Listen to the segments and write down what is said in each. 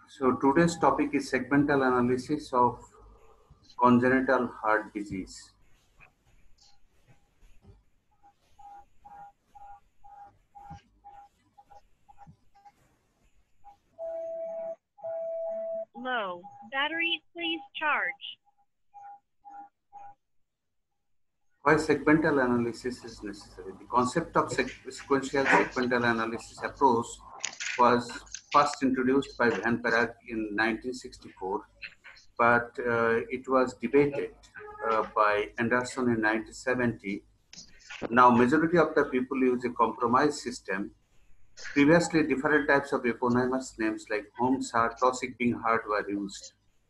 So today's topic is segmental analysis of congenital heart disease. Low. Battery, please charge. Why segmental analysis is necessary? The concept of sequential segmental analysis approach was first introduced by Van Paraag in 1964, but it was debated by Anderson in 1970. Now, majority of the people use a compromise system. Previously, different types of eponymous names like Holmes heart, Taussig heart were used.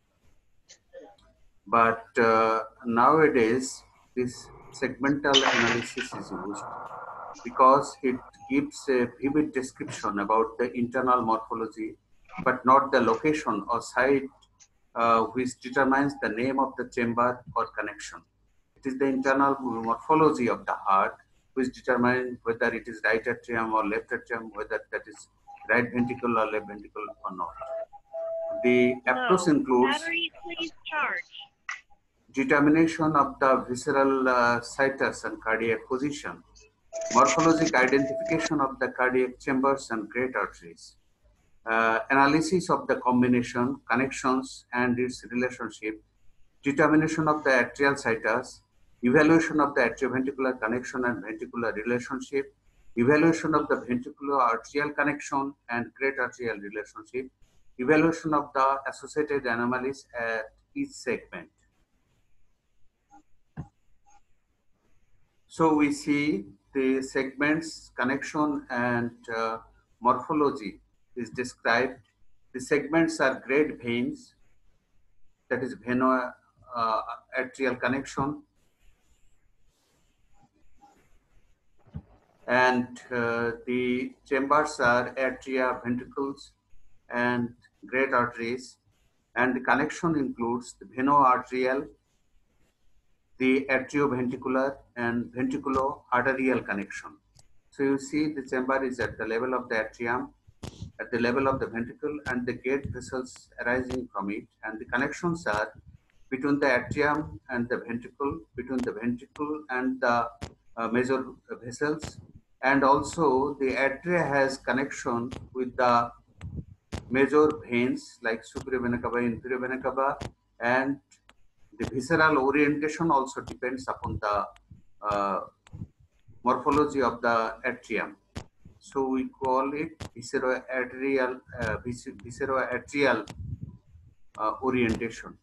But nowadays, this segmental analysis is used because it gives a vivid description about the internal morphology, but not the location or site which determines the name of the chamber or connection. It is the internal morphology of the heart which determines whether it is right atrium or left atrium, whether that is right ventricle or left ventricle or not. The approach Low. includes Battery, please charge. determination of the visceral situs and cardiac position, morphologic identification of the cardiac chambers and great arteries, analysis of the combination, connections and its relationship, determination of the atrial situs, evaluation of the atrioventricular connection and ventricular relationship, evaluation of the ventricular arterial connection and great arterial relationship, evaluation of the associated anomalies at each segment. So we see the segments, connection and morphology is described. The segments are great veins, that is veno atrial connection, and the chambers are atria, ventricles and great arteries, and the connection includes the veno-arterial, the atrioventricular and ventriculo-arterial connection. So you see the chamber is at the level of the atrium, at the level of the ventricle and the gate vessels arising from it, and the connections are between the atrium and the ventricle, between the ventricle and the major vessels, and also the atria has connection with the major veins like superior vena cava, inferior vena cava, and the visceral orientation also depends upon the morphology of the atrium. So we call it visceroatrial orientation.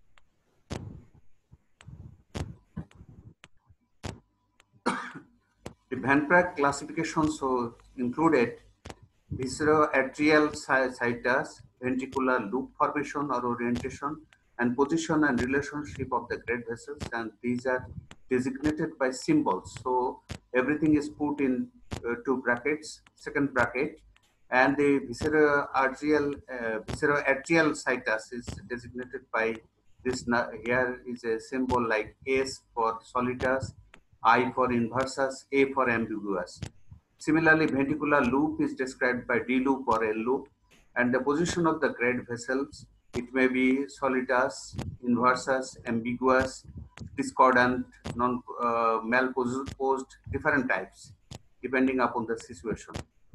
The Van Praag classification so included visceroatrial situs, ventricular loop formation or orientation, and position and relationship of the great vessels, and these are designated by symbols. So everything is put in two brackets, second bracket, and the visceroatrial situs is designated by this. Here is a symbol like S for solitas, I for inversus, A for ambiguous. Similarly, ventricular loop is described by D loop or L loop, and the position of the great vessels, it may be solitas, inversus, ambiguous, discordant, malposed, different types, depending upon the situation.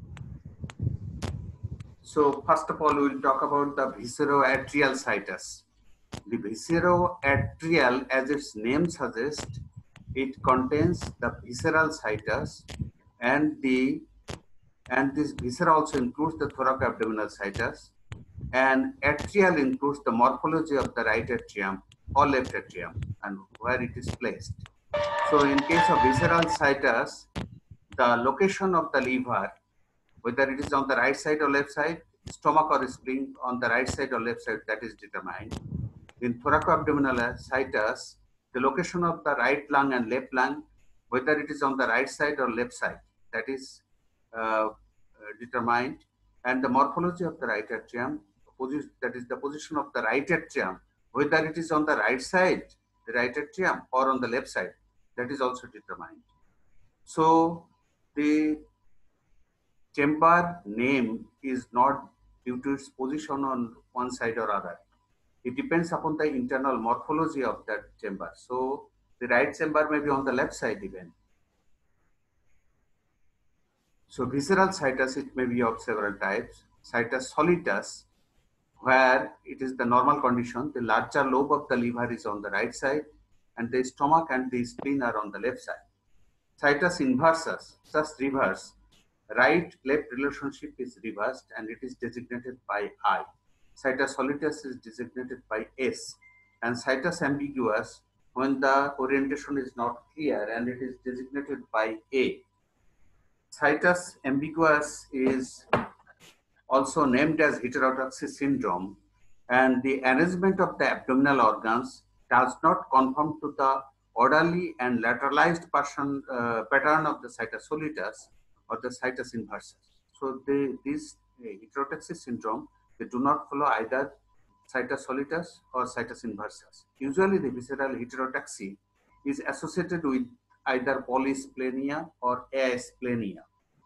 So first of all, we will talk about the visceroatrial situs. The visceroatrial, as its name suggests, it contains the visceral situs, and this viscera also includes the thoracoabdominal situs, and atrial includes the morphology of the right atrium or left atrium and where it is placed. So in case of visceral situs, the location of the liver, whether it is on the right side or left side, stomach or spleen on the right side or left side, that is determined. In thoracoabdominal situs, the location of the right lung and left lung, whether it is on the right side or left side, that is determined. And the morphology of the right atrium, that is the position of the right atrium, whether it is on the right side, the right atrium, or on the left side, that is also determined. So the chamber name is not due to its position on one side or other. It depends upon the internal morphology of that chamber. So the right chamber may be on the left side even. So visceral situs, it may be of several types. Situs solitus, where it is the normal condition, the larger lobe of the liver is on the right side and the stomach and the spleen are on the left side. Situs inversus, thus reverse, right-left relationship is reversed and it is designated by I. Situs solitus is designated by S, and situs ambiguous when the orientation is not clear and it is designated by A. Situs ambiguous is also named as heterotoxis syndrome, and the arrangement of the abdominal organs does not conform to the orderly and lateralized pattern of the situs solitus or the situs inversus. So this heterotoxis syndrome, they do not follow either situs solitus or situs inversus. Usually the visceral heterotoxy is associated with either polysplenia or asplenia.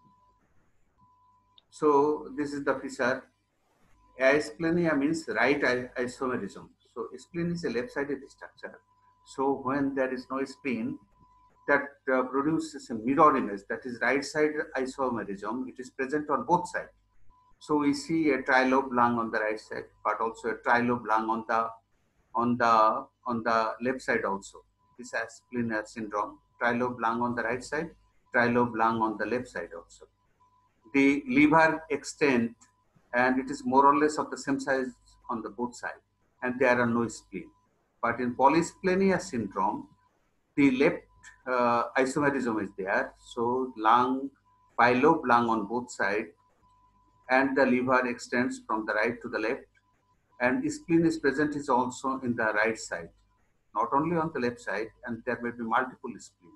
So this is the fissure. Asplenia means right isomerism. So spleen is a left-sided structure. So when there is no spleen, that produces a mirror image, that is right side isomerism. It is present on both sides. So we see a trilobe lung on the right side, but also a trilobe lung on the left side also. This is spleen syndrome. Trilobe lung on the right side, trilobe lung on the left side also. The liver extent and it is more or less of the same size on the both sides and there are no spleen. But in polysplenia syndrome, the left isomerism is there. So lung, bilobe lung on both sides and the liver extends from the right to the left and spleen is present is also in the right side, not only on the left side, and there may be multiple spleen.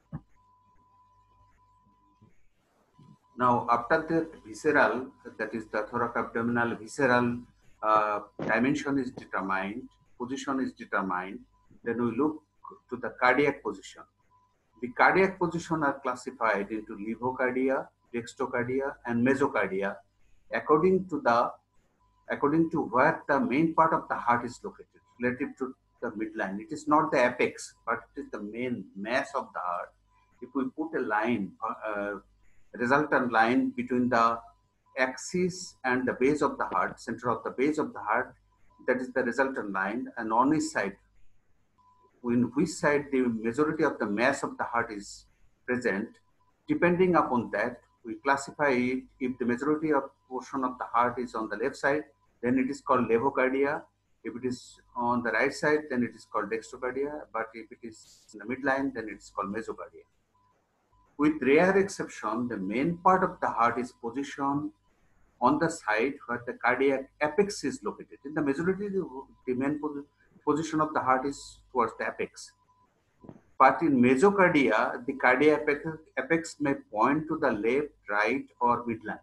Now, after that visceral, that is the thoracoabdominal visceral dimension is determined, position is determined, then we look to the cardiac position. The cardiac position are classified into levocardia, dextrocardia, and mesocardia according to where the main part of the heart is located relative to the midline. It is not the apex, but it is the main mass of the heart. If we put a line, resultant line between the axis and the base of the heart, center of the base of the heart, that is the resultant line, and on each side, in which side the majority of the mass of the heart is present, depending upon that, we classify it. If the majority of portion of the heart is on the left side, then it is called levocardia. If it is on the right side, then it is called dextrocardia. But if it is in the midline, then it is called mesocardia. With rare exception, the main part of the heart is positioned on the side where the cardiac apex is located. In the majority, the main position of the heart is towards the apex. But in mesocardia, the cardiac apex may point to the left, right, or midline.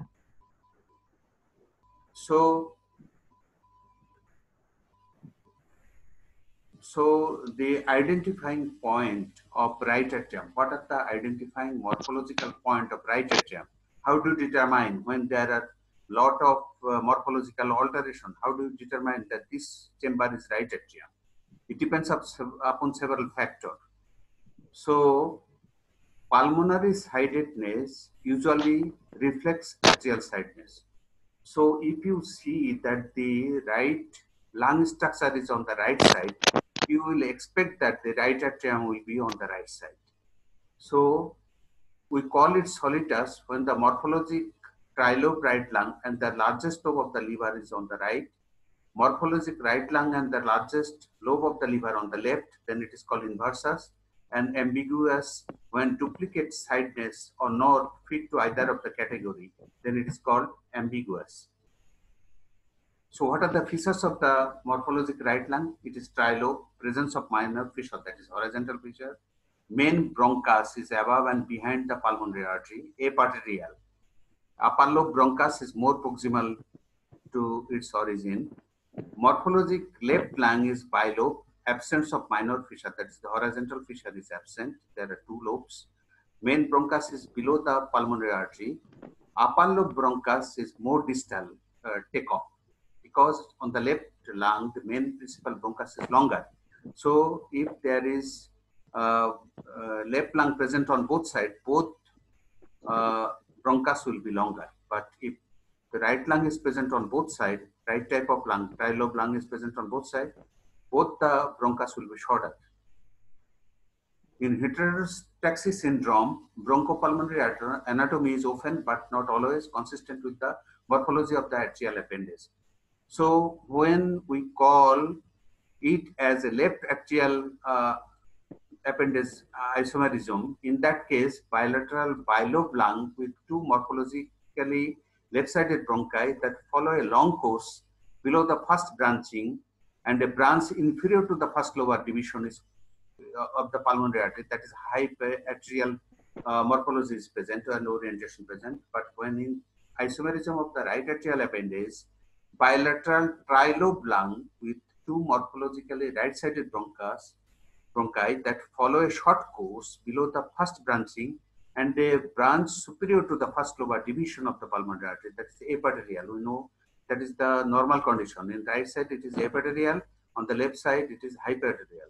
So the identifying point of right atrium, what are the identifying morphological point of right atrium? How do you determine when there are lot of morphological alteration? How do you determine that this chamber is right atrium? It depends upon several factors. So pulmonary sidedness usually reflects atrial sidedness. So if you see that the right lung structure is on the right side, you will expect that the right atrium will be on the right side. So we call it solitus when the morphologic trilobe right lung and the largest lobe of the liver is on the right, morphologic right lung and the largest lobe of the liver on the left, then it is called inversus, and ambiguous when duplicate sideness or not fit to either of the category, then it is called ambiguous. So what are the features of the morphologic right lung? It is trilobe, presence of minor fissure, that is horizontal fissure. Main bronchus is above and behind the pulmonary artery, aparterial. Upper lobe bronchus is more proximal to its origin. Morphologic left lung is bilobe, absence of minor fissure, that is the horizontal fissure is absent. There are two lobes. Main bronchus is below the pulmonary artery. Upper lobe bronchus is more distal, take off, because on the left lung, the main principal bronchus is longer. So if there is left lung present on both sides, both bronchus will be longer. But if the right lung is present on both sides, right type of lung, trilobe lung is present on both sides, both the bronchus will be shorter. In heterotaxy syndrome, bronchopulmonary anatomy is often but not always consistent with the morphology of the atrial appendage. So when we call it as a left atrial appendage isomerism, in that case, bilateral bilobe lung with two morphologically left-sided bronchi that follow a long course below the first branching, and a branch inferior to the first lobar division is of the pulmonary artery, that is hyperatrial morphology is present and orientation present. But when in isomerism of the right atrial appendage, bilateral trilobe lung with two morphologically right-sided bronchi that follow a short course below the first branching, and a branch superior to the first lobar division of the pulmonary artery, that is apoarterial. We know that is the normal condition. In right side it is apoarterial, on the left side it is hyperarterial.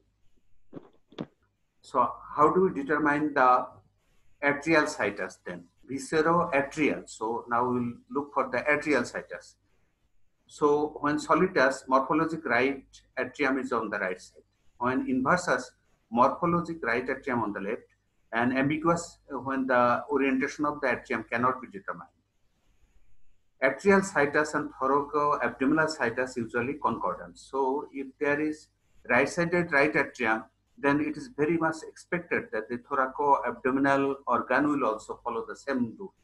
So how do we determine the atrial situs then? Visceroatrial. So now we'll look for the atrial situs. So when solitus, morphologic right atrium is on the right side. When inversus, morphologic right atrium on the left, and ambiguous when the orientation of the atrium cannot be determined. Atrial situs and thoracoabdominal situs usually concordant. So if there is right-sided right atrium, then it is very much expected that the thoracoabdominal organ will also follow the same route.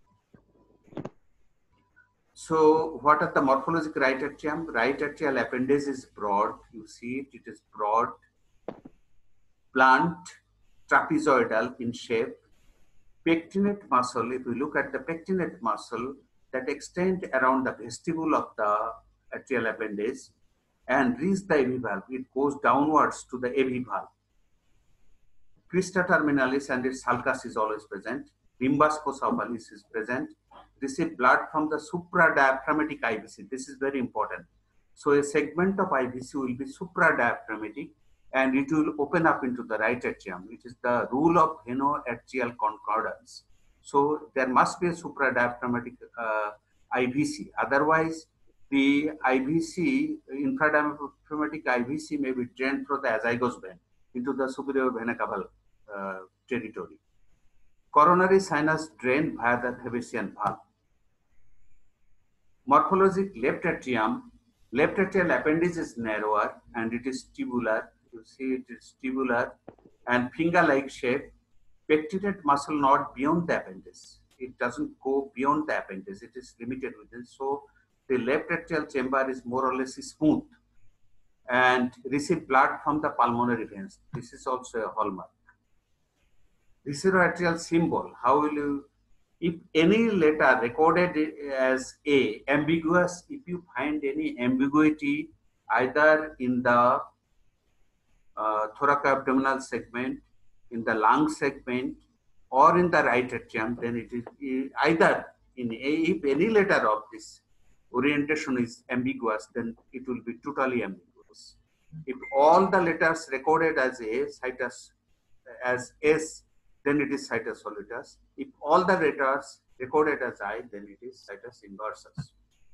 So what are the morphologic right atrium? Right atrial appendage is broad. You see it is broad, blunt, trapezoidal in shape. Pectinate muscle, if we look at the pectinate muscle that extend around the vestibule of the atrial appendage and reach the AV valve, it goes downwards to the AV valve. Crista terminalis and its sulcus is always present. Limbus fossa ovalis is present. Receive blood from the supradiaphragmatic IVC. This is very important. So a segment of IVC will be supradiaphragmatic and it will open up into the right atrium. It is the rule of veno-atrial concordance. So there must be a supradiaphragmatic IVC. Otherwise, the IVC, infradiaphragmatic IVC may be drained through the azygos vein into the superior vena cava territory. Coronary sinus drained via the Thebesian valve. Morphologic left atrium, left atrial appendage is narrower and it is tubular. You see it is tubular and finger-like shape. Pectinate muscle not beyond the appendage. It doesn't go beyond the appendage. It is limited within. So the left atrial chamber is more or less smooth and receive blood from the pulmonary veins. This is also a hallmark. Visceroatrial symbol. How will you, if any letter recorded as A, ambiguous, if you find any ambiguity either in the thoracoabdominal segment, in the lung segment, or in the right atrium, then it is either in A, if any letter of this orientation is ambiguous, then it will be totally ambiguous. If all the letters recorded as A, situs as S, then it is situs solutus. If all the letters recorded as I, then it is situs inversus.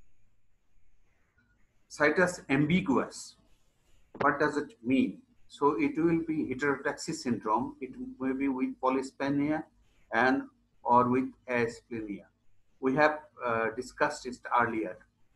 Situs ambiguous. What does it mean? So it will be heterotaxy syndrome. It may be with polysphenia and or with asplenia. We have discussed it earlier.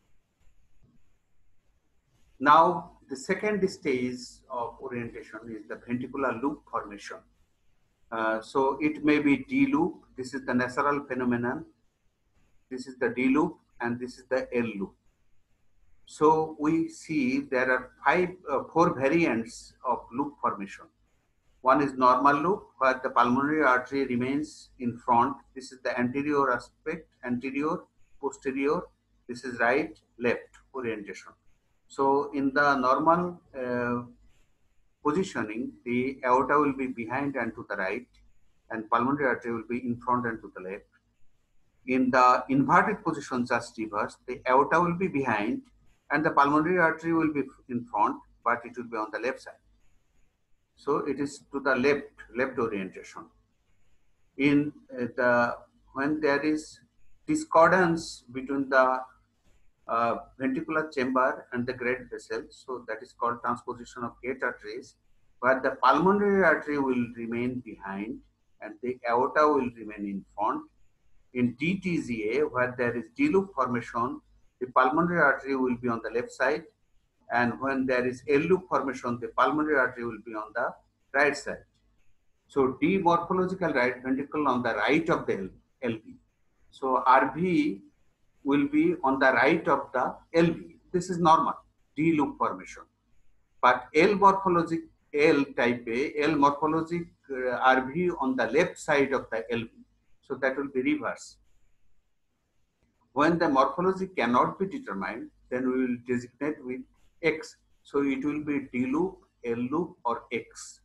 Now, the second stage of orientation is the ventricular loop formation. So it may be D loop. This is the natural phenomenon. This is the D loop and this is the L loop. So we see there are four variants of loop formation. One is normal loop where the pulmonary artery remains in front. This is the anterior aspect, anterior, posterior. This is right, left orientation. So in the normal positioning, the aorta will be behind and to the right, and pulmonary artery will be in front and to the left. In the inverted position, just reverse, the aorta will be behind and the pulmonary artery will be in front, but it will be on the left side. So it is to the left orientation. In when there is discordance between the ventricular chamber and the great vessel, so that is called transposition of gate arteries, where the pulmonary artery will remain behind and the aorta will remain in front. In DTZA, where there is D-loop formation, the pulmonary artery will be on the left side, and when there is L-loop formation, the pulmonary artery will be on the right side. So D morphological right ventricle on the right of the LV. So RV will be on the right of the LV. This is normal, D loop formation. But L morphologic L type A, L morphologic RV on the left side of the LV. So that will be reverse. When the morphology cannot be determined, then we will designate with X. So it will be D loop, L loop, or X.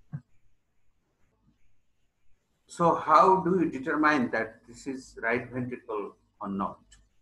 So how do you determine that this is right ventricle or not?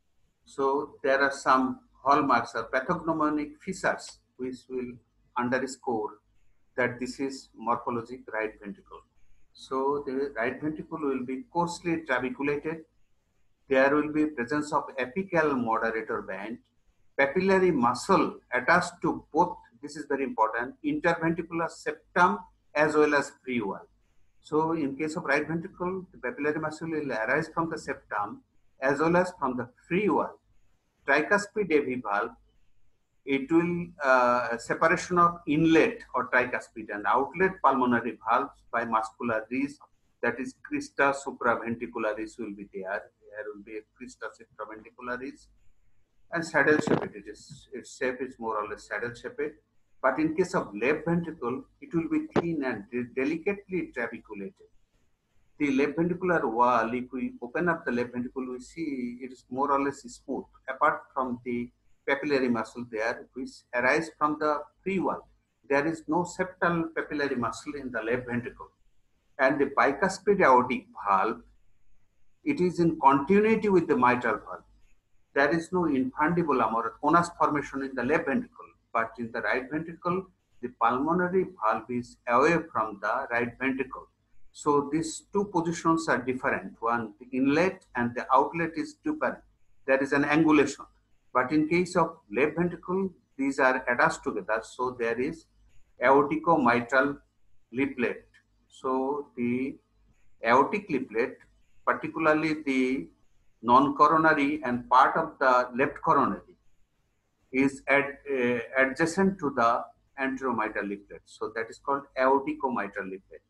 So there are some hallmarks or pathognomonic features which will underscore that this is morphologic right ventricle. So the right ventricle will be coarsely trabeculated. There will be presence of apical moderator band, papillary muscle attached to both, this is very important, interventricular septum as well as free wall. So in case of right ventricle, the papillary muscle will arise from the septum as well as from the free wall. Tricuspid AV valve, it will separation of inlet or tricuspid and outlet pulmonary valves by muscular ridge, that is crista supraventricularis will be there. There will be a crista supraventricularis and saddle shaped. Its shape is more or less saddle shaped. But in case of left ventricle, it will be thin and delicately trabeculated. The left ventricular wall, if we open up the left ventricle, we see it is more or less smooth, apart from the papillary muscle there, which arise from the free wall. There is no septal papillary muscle in the left ventricle. And the bicuspid aortic valve, it is in continuity with the mitral valve. There is no infundibulum or conus formation in the left ventricle, but in the right ventricle, the pulmonary valve is away from the right ventricle. So these two positions are different. One, the inlet and the outlet is different. There is an angulation. But in case of left ventricle, these are attached together. So there is aortico-mitral leaflet. So the aortic leaflet, particularly the non-coronary and part of the left coronary, is adjacent to the anteromitral leaflet. So that is called aortico-mitral leaflet.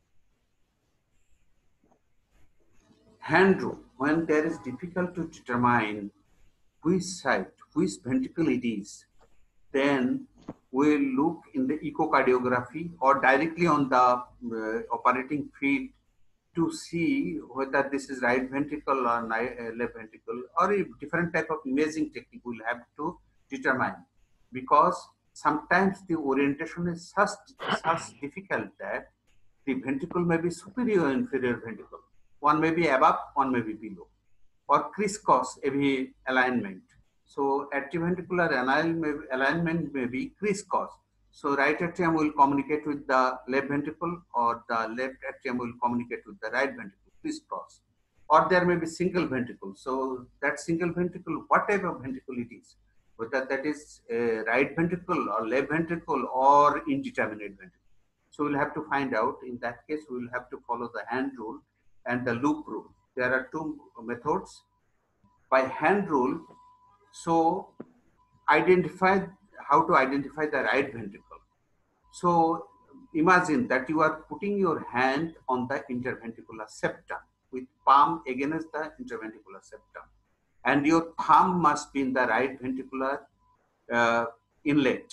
Hand rule, when there is difficult to determine which side, which ventricle it is, then we'll look in the echocardiography or directly on the operating field to see whether this is right ventricle or left ventricle, or a different type of imaging technique we'll have to determine, because sometimes the orientation is such difficult that the ventricle may be superior or inferior ventricle. One may be above, one may be below, or crisscross AV alignment. So atrioventricular alignment may be crisscross. So right atrium will communicate with the left ventricle, or the left atrium will communicate with the right ventricle, crisscross. Or there may be single ventricle. So that single ventricle, what type of ventricle it is, whether that is a right ventricle or left ventricle or indeterminate ventricle. So we'll have to find out. In that case, we will have to follow the hand rule and the loop rule. There are two methods. By hand rule, so identify how to identify the right ventricle. So imagine that you are putting your hand on the interventricular septum with palm against the interventricular septum, and your thumb must be in the right ventricular inlet,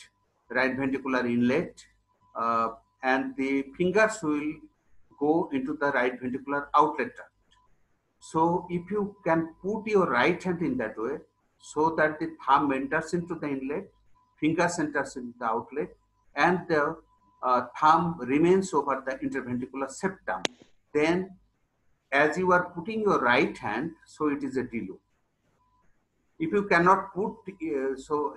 and the fingers will go into the right ventricular outlet tract. So if you can put your right hand in that way, so that the thumb enters into the inlet, fingers enters into the outlet, and the thumb remains over the interventricular septum, then as you are putting your right hand, so it is a D loop. If you cannot put, so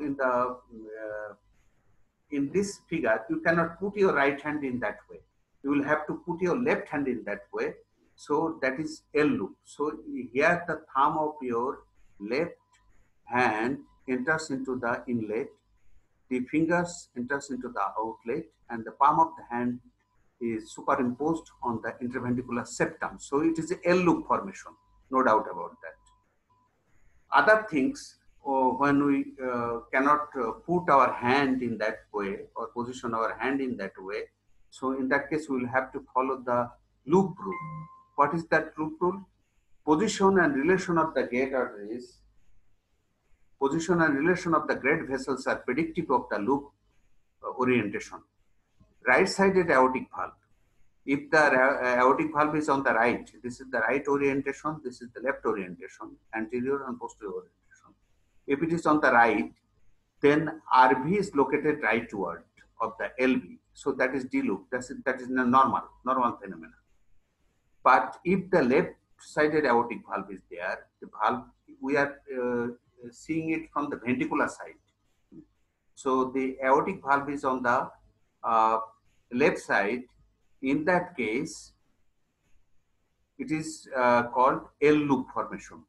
in this figure, you cannot put your right hand in that way. You will have to put your left hand in that way. So that is L loop. So here the thumb of your left hand enters into the inlet, the fingers enters into the outlet, and the palm of the hand is superimposed on the interventricular septum. So it is a L loop formation, no doubt about that. Other things, when we cannot put our hand in that way or position our hand in that way, so in that case we will have to follow the loop rule. What is that loop rule? Position and relation of the gate arteries, position and relation of the great vessels are predictive of the loop orientation. Right-sided aortic valve. If the aortic valve is on the right, this is the right orientation, this is the left orientation, anterior and posterior orientation. If it is on the right, then RV is located rightward of the LV. So that is D loop. That is a normal phenomenon. But if the left-sided aortic valve is there, the valve, we are seeing it from the ventricular side. So the aortic valve is on the left side. In that case, it is called L loop formation.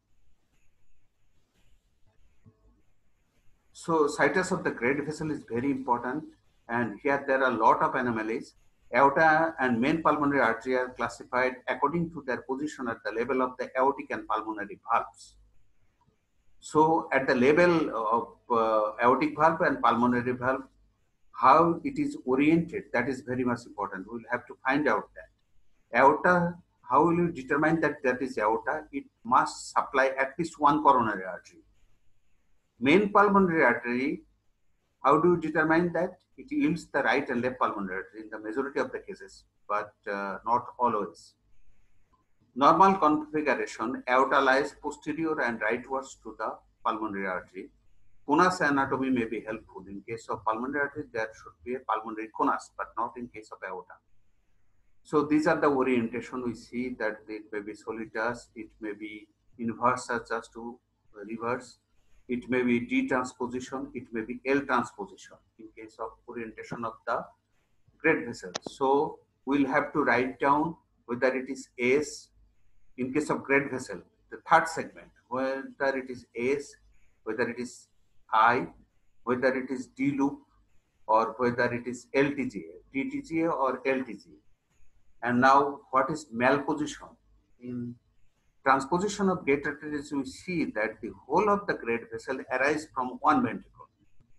So situs of the great vessel is very important, and here there are a lot of anomalies. Aorta and main pulmonary artery are classified according to their position at the level of the aortic and pulmonary valves. So at the level of aortic valve and pulmonary valve, how it is oriented, that is very much important. We will have to find out that. Aorta, how will you determine that that is aorta? It must supply at least one coronary artery. Main pulmonary artery, how do you determine that? It yields the right and left pulmonary artery in the majority of the cases, but not always. Normal configuration, aorta lies posterior and rightwards to the pulmonary artery. Conus anatomy may be helpful. In case of pulmonary artery, there should be a pulmonary conus, but not in case of aorta. So these are the orientation we see, that it may be solitary, it may be inverse such as to reverse, it may be D transposition, it may be L transposition in case of orientation of the great vessel. So we'll have to write down whether it is S in case of great vessel, the third segment, whether it is S, whether it is I, whether it is D loop, or whether it is LTGA, DTGA or LTGA. And now what is malposition? In transposition of gate arteries, we see that the whole of the great vessel arises from one ventricle.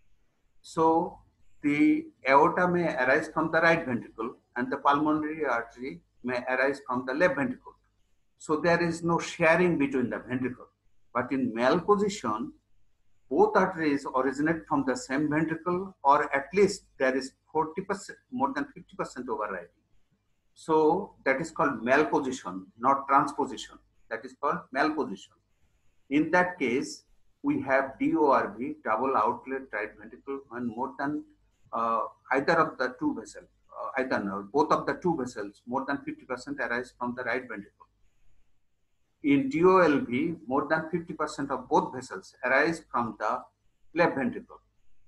So the aorta may arise from the right ventricle and the pulmonary artery may arise from the left ventricle. So there is no sharing between the ventricle. But in malposition, both arteries originate from the same ventricle, or at least there is 40%, more than 50% overriding. So that is called malposition, not transposition. That is called malposition. In that case, we have DORV, double outlet right ventricle, when more than either of the two vessels, both of the two vessels, more than 50% arise from the right ventricle. In DOLV, more than 50% of both vessels arise from the left ventricle.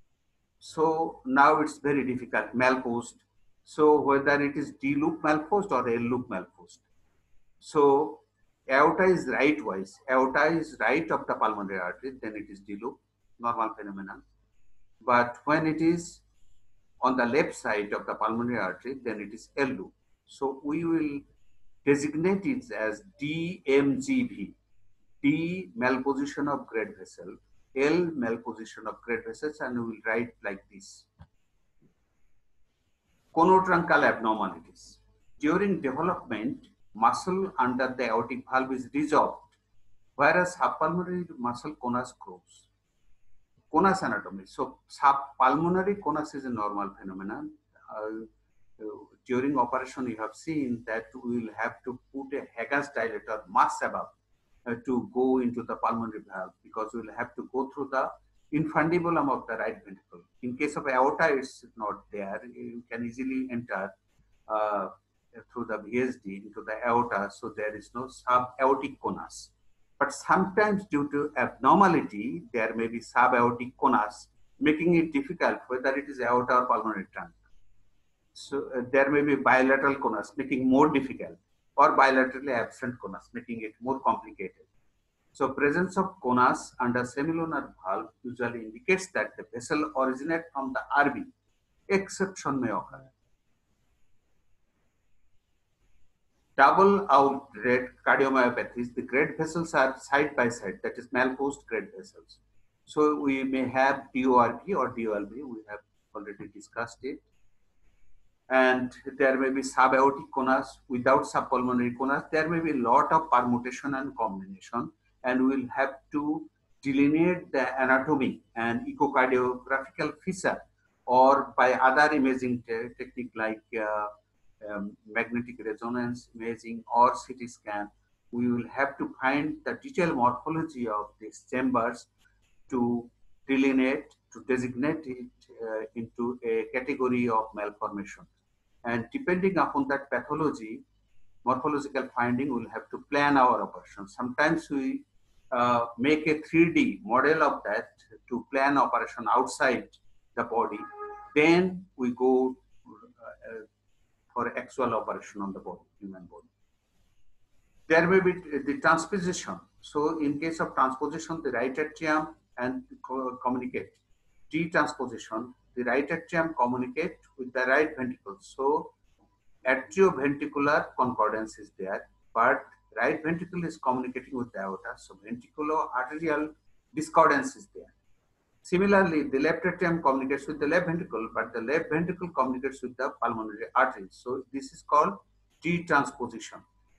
So now it's very difficult, malposed. So whether it is D loop malposed or L loop malposed. So aorta is rightwise. Aorta is right of the pulmonary artery, then it is D loop, normal phenomenon. But when it is on the left side of the pulmonary artery, then it is L loop. So we will designate it as DMGV, D malposition of great vessel, L malposition of great vessels, and we will write like this. Conotruncal abnormalities. During development, muscle under the aortic valve is resolved, whereas subpulmonary muscle conus grows. Conus anatomy. So subpulmonary conus is a normal phenomenon. During operation, you have seen that we will have to put a Hagas dilator mass above to go into the pulmonary valve, because we will have to go through the infundibulum of the right ventricle. In case of aorta, it's not there. You can easily enter through the VSD into the aorta, so there is no subaortic conus. But sometimes due to abnormality, there may be subaortic conus, making it difficult whether it is aorta or pulmonary trunk. So there may be bilateral conus, making more difficult, or bilaterally absent conus, making it more complicated. So presence of conus under semilunar valve usually indicates that the vessel originates from the RV. Exception may occur. Double outlet cardiomyopathies, the great vessels are side by side, that is Malpost great vessels. So we may have DORP or DOLB, we have already discussed it. And there may be subaortic conus without subpulmonary conus. There may be a lot of permutation and combination, and we'll have to delineate the anatomy and echocardiographical feature or by other imaging technique like magnetic resonance imaging or CT scan. We will have to find the detailed morphology of these chambers to delineate, to designate it into a category of malformation. And depending upon that pathology, morphological finding, we'll have to plan our operation. Sometimes we make a 3D model of that to plan operation outside the body. Then we go for actual operation on the body, human body. There may be the transposition. So in case of transposition, the right atrium and communicate. Detransposition, the right atrium communicate with the right ventricle. So atrioventricular concordance is there, but right ventricle is communicating with the aorta. So ventriculo-arterial discordance is there. Similarly, the left atrium communicates with the left ventricle, but the left ventricle communicates with the pulmonary artery. So this is called detransposition.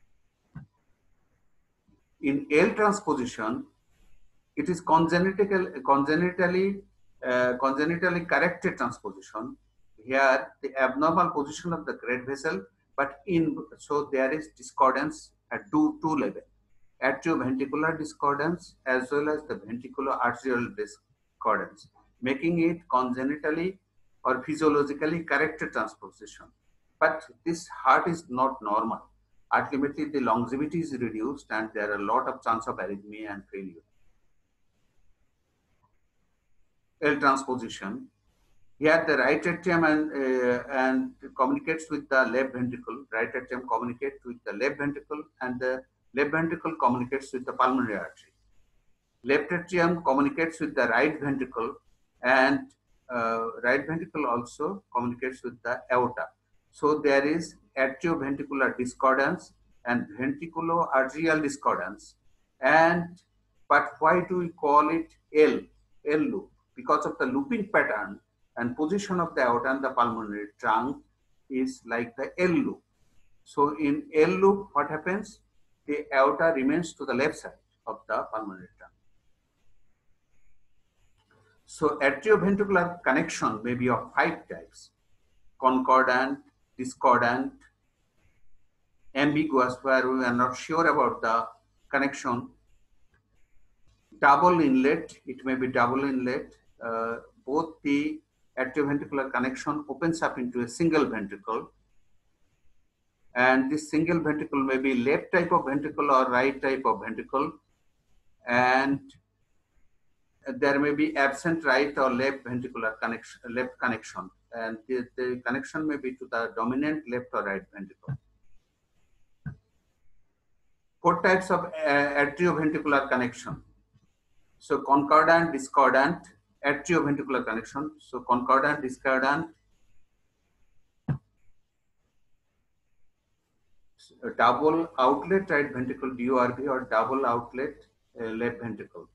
In L transposition, it is congenitally corrected transposition. Here, the abnormal position of the great vessel, but so there is discordance at two levels: atrioventricular discordance as well as the ventriculo-arterial discordance, making it congenitally or physiologically corrected transposition. But this heart is not normal. Ultimately, the longevity is reduced and there are a lot of chance of arrhythmia and failure. L transposition. Here the right atrium and communicates with the left ventricle. Right atrium communicates with the left ventricle and the left ventricle communicates with the pulmonary artery. Left atrium communicates with the right ventricle and right ventricle also communicates with the aorta. So there is atrioventricular discordance and ventriculo-arterial discordance. But why do we call it L loop? Because of the looping pattern and position of the aorta and the pulmonary trunk is like the L loop. So in L loop, what happens? The aorta remains to the left side of the pulmonary trunk. So atrioventricular connection may be of 5 types: concordant, discordant, ambiguous, where we are not sure about the connection, double inlet, it may be double inlet. Both the atrioventricular connection opens up into a single ventricle, and this single ventricle may be left type of ventricle or right type of ventricle, and there may be absent right or left ventricular connection, and the connection may be to the dominant left or right ventricle. 4 types of atrioventricular connection. So concordant, discordant, atrioventricular connection. So concordant, discordant, double outlet right ventricle DORV or double outlet left ventricle.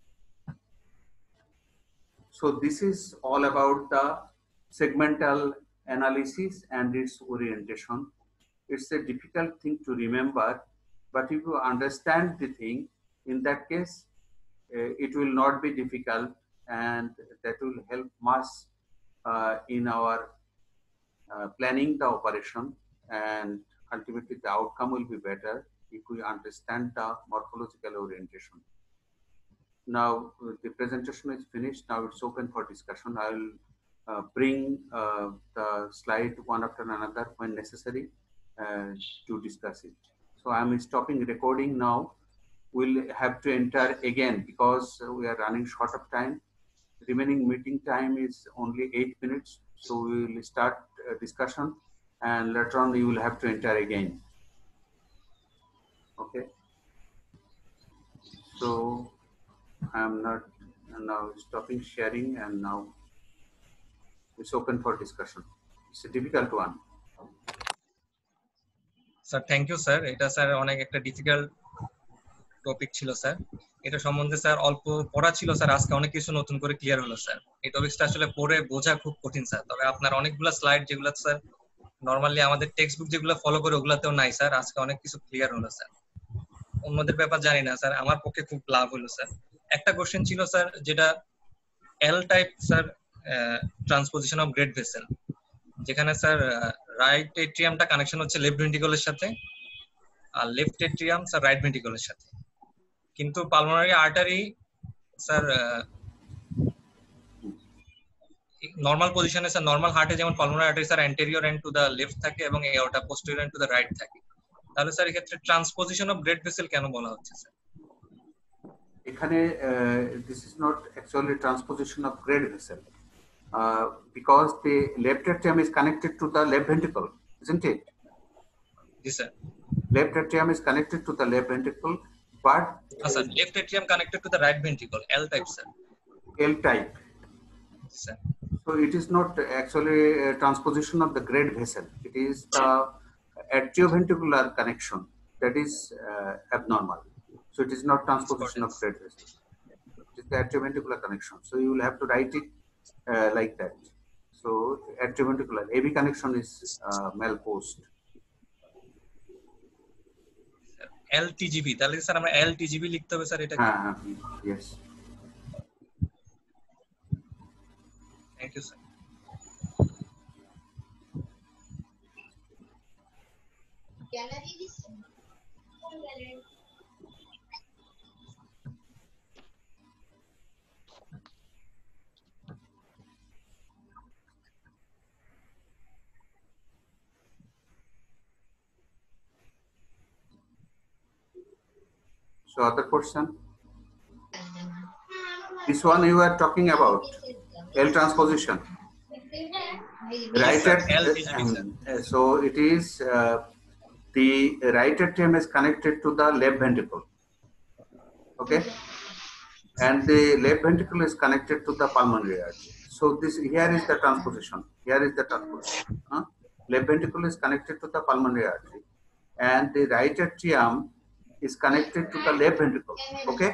So this is all about the segmental analysis and its orientation. It's a difficult thing to remember, but if you understand the thing, in that case, it will not be difficult, and that will help us in our planning the operation, and ultimately the outcome will be better if we understand the morphological orientation. Now the presentation is finished. Now it's open for discussion. I will bring the slide one after another when necessary, to discuss it. So I'm stopping recording now. We'll have to enter again because we are running short of time. Remaining meeting time is only 8 minutes. So we will start discussion and later on you will have to enter again. Okay. So I'm not now stopping sharing and now it's open for discussion. It's a difficult one. Sir thank you sir, এটা sir অনেক একটা difficult topic ছিল sir. এটা সম্বন্ধে sir অল্প পড়া ছিল sir, আজকে অনেক কিছু নতুন করে ক্লিয়ার হলো স্যার। এই টপিকটা আসলে পড়ে বোঝা খুব কঠিন স্যার, তবে আপনার অনেকগুলো স্লাইড যেগুলো স্যার নরমালি আমাদের টেক্সট বুক যেগুলো ফলো করে ওগুলাতেও নাই স্যার, আজকে অনেক কিছু ক্লিয়ার হলো স্যার। অন্যদের ব্যাপার জানি না স্যার, আমার পক্ষে খুব লাভ হলো স্যার। একটা কোশ্চেন ছিল স্যার, যেটা L type sir transposition of great vessel, যেখানে স্যার রাইট এট্রিয়ামটা কানেকশন হচ্ছে লেফট ভেন্ট্রিকলের সাথে আর লেফট এট্রিয়াম স্যার রাইট ভেন্ট্রিকলের সাথে, কিন্তু পালমোনারি আর্টারি স্যার নরমাল পজিশনে স্যার নরমাল হার্টে যেমন pulmonary artery sir anterior and to the left থাকে এবং aorta posterior and to the right থাকে, তাহলে স্যার এই ক্ষেত্রে ট্রান্সপোজিশন অফ গ্রেড ভেসেল কেন বলা হচ্ছে স্যার? এখানে this is not actually transposition of great vessel because the left atrium is connected to the left ventricle, isn't it? Yes sir. Left atrium is connected to the left ventricle, but sir, left atrium connected to the right ventricle, L type sir. L type. Sir. So it is not actually a transposition of the great vessel. It is the atrioventricular connection that is abnormal. So it is not transposition of great vessel. It is the atrioventricular connection. So you will have to write it like that. So atrioventricular AV connection is malposed. LTGB, তাহলে sir আমরা LTGB লিখতে হবে sir এটা? হ্যাঁ, yes. Thank you sir. So other question? This one you are talking about, L transposition. Right at, so it is the right atrium is connected to the left ventricle. Okay? And the left ventricle is connected to the pulmonary artery. So this here is the transposition. Here is the transposition. Left ventricle is connected to the pulmonary artery, and the right atrium is connected to the left ventricle. Okay,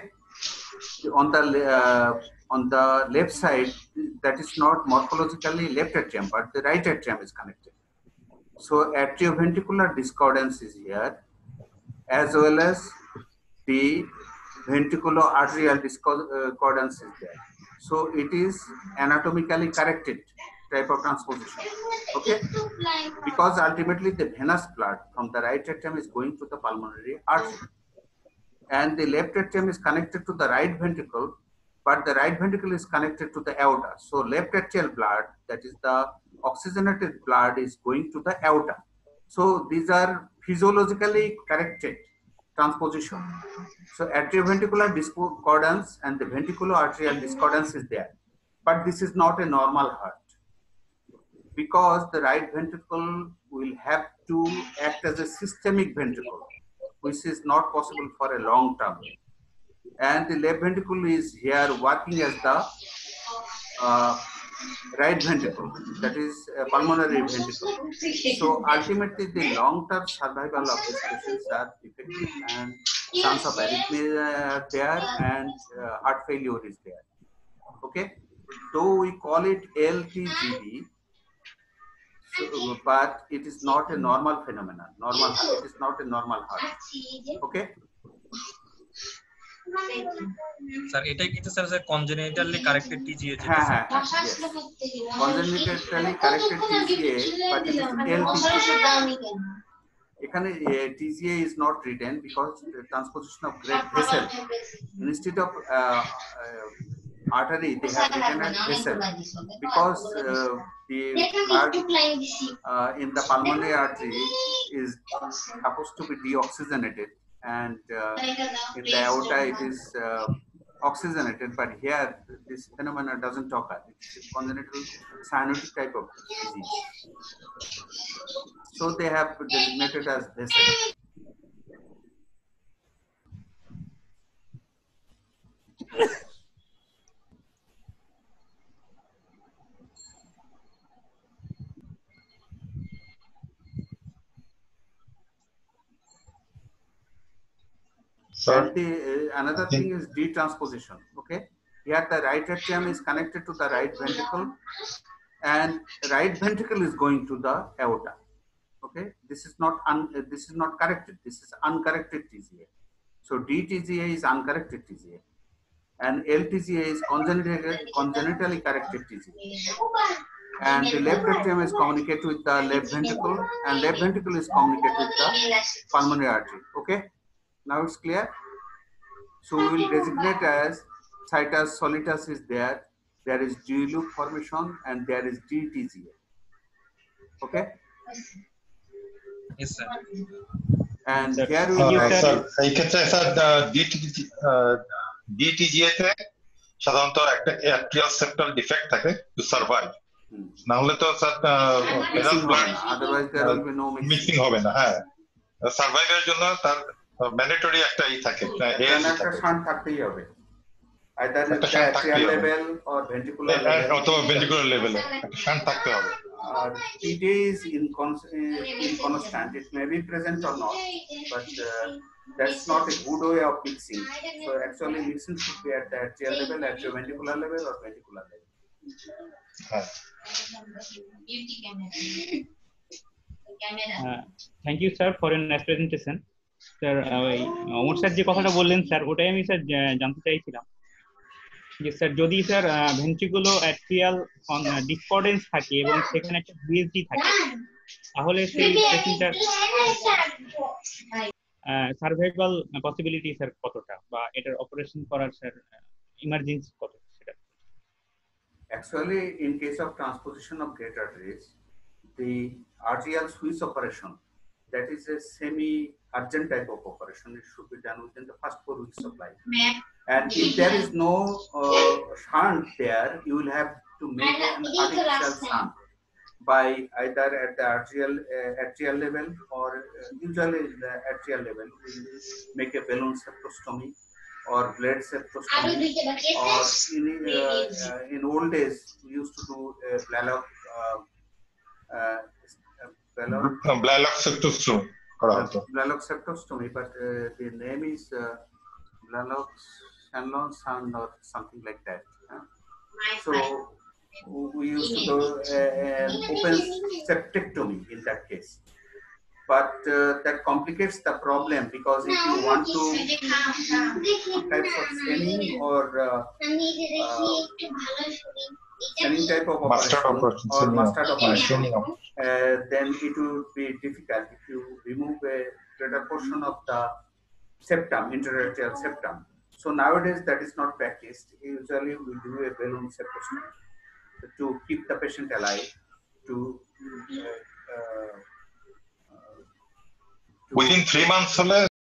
on the left side, that is not morphologically left atrium, but the right atrium is connected. So atrioventricular discordance is here, as well as the ventriculo-arterial discordance is there. So it is anatomically corrected type of transposition. Okay, because ultimately the venous blood from the right atrium is going to the pulmonary artery, and the left atrium is connected to the right ventricle, but the right ventricle is connected to the aorta. So left atrial blood, that is the oxygenated blood, is going to the aorta. So these are physiologically corrected transposition. So atrioventricular discordance and the ventriculo-arterial discordance is there, but this is not a normal heart, because the right ventricle will have to act as a systemic ventricle, which is not possible for a long term. And the left ventricle is here working as the right ventricle, that is a pulmonary ventricle. So ultimately the long-term survival of these patients are defective, and chance of arrhythmia are there, and heart failure is there. Okay, though we call it LTGB, so, but it is not a normal phenomenon. Normal heart. It is not a normal heart. Okay. Sir, এটাই কিন্তু sir congenitally corrected TGA. হ্যাঁ, yes. Congenitally corrected TGA, but it is LTGA. এখানে TGA is not written because the transposition of great vessel, instead of artery, they have written as vessel because the blood in the pulmonary artery is supposed to be deoxygenated, and in the aorta it is oxygenated, but here this phenomenon doesn't occur. It's a congenital cyanotic type of disease. So they have designated as vessel. And the another thing is detransposition. Okay, here the right atrium is connected to the right ventricle, and right ventricle is going to the aorta. Okay, this is not corrected. This is uncorrected TGA. So DTGA is uncorrected TGA, and LTGA is congenitally corrected TGA. And the left atrium is communicated with the left ventricle, and left ventricle is communicated with the pulmonary artery. Okay, now it's clear. So we will designate as situs solitus is there. There is D loop formation, and there is DTGA. Okay. Yes, sir. And here we sir এই ক্ষেত্রে sir DTGA তে সাধারণত একটা atrial septal defect থাকে to survive, না হলে তো sir otherwise there will be no mixing হবে না। হ্যাঁ, সার্ভাইভের জন্য তার ম্যান্ডেটরি একটা থাকে, একটা শান্ট থাকতেই হবে, either atrial level or ventricular level, অথবা ভেন্ট্রিকুলার লেভেলে একটা শান্ট থাকতে হবে। It is inconstant. It may be present or not, but that's not a good way of mixing. So actually, mixing should be at the atrial level, atrioventricular level, or ventricular level. Thank you, sir, for your nice presentation. Sir, Amar sir যে কথাটা বললেন sir, ওটাই আমি sir জানতে চাইছিলাম যে sir যদি sir ভেন্ট্রিকুলো atrial ডিসকর্ডেন্স থাকে এবং সেখানে একটা ভিএসডি থাকে, তাহলে সেই পেশেন্টটার সার্ভাইভাল পসিবিলিটি স্যার কতটা, বা এটার অপারেশন করার স্যার ইমার্জেন্সি কত সেটা? Actually, in case of transposition of great arteries, the arterial Swiss operation, that is a semi-urgent type of operation. It should be done within the first 4 weeks of life. And if there is no shunt there, you will have to make an artificial shunt by either at the atrial level, or usually the atrial level, we make a balloon septostomy or blade septostomy, or in old days we used to do a Blalock septostomy, but the name is Blalock Shanlon Sand or something like that. So we used to do an open septectomy in that case. But that complicates the problem, because if you want to use types of staining or staining type of operation or mustard operation, then it would be difficult if you remove a greater portion of the septum, interatrial septum. So nowadays that is not practiced. Usually we do a balloon septostomy to keep the patient alive, to within 3 months